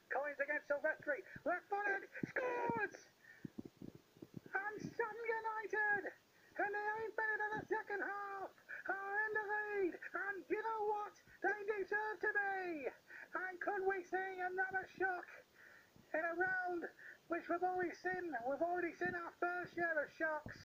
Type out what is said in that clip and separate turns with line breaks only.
Coins against Silvestri. Left footed. Scores! And Sutton United, and they ain't better than the second half, are in the lead. And you know what? They deserve to be. And could we see another shock in a round which we've already seen? We've already seen our first share of shocks.